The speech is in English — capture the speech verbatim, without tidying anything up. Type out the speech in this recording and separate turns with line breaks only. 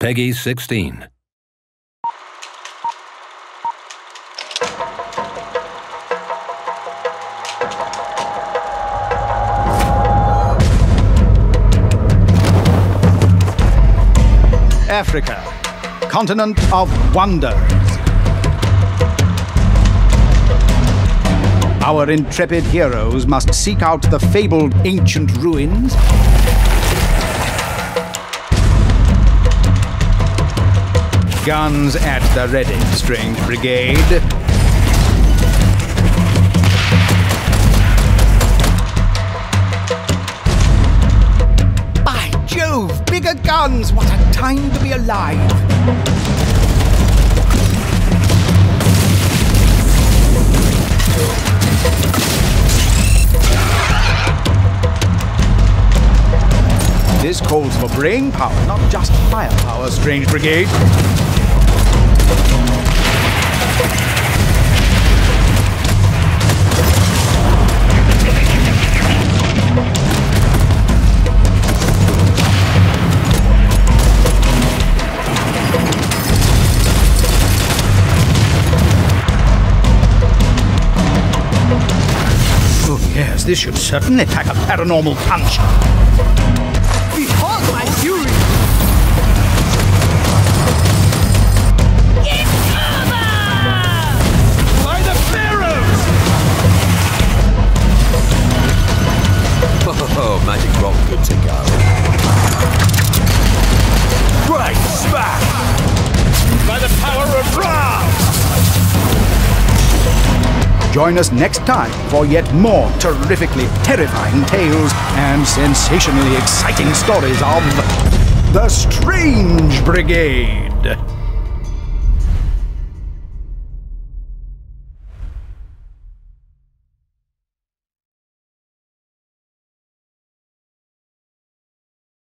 Peggy sixteen.
Africa, continent of wonders. Our intrepid heroes must seek out the fabled ancient ruins, guns at the ready, strange brigade. By Jove, bigger guns! What a time to be alive! This calls for brain power, not just firepower, strange brigade. Oh yes, this should certainly pack a paranormal punch. Behold my fury!
It's over!
By the pharaohs!
Oh, magic rock, good to go. Great smack!
By the power of Ra! Join us next time for yet more terrifically terrifying tales and sensationally exciting stories of the Strange Brigade.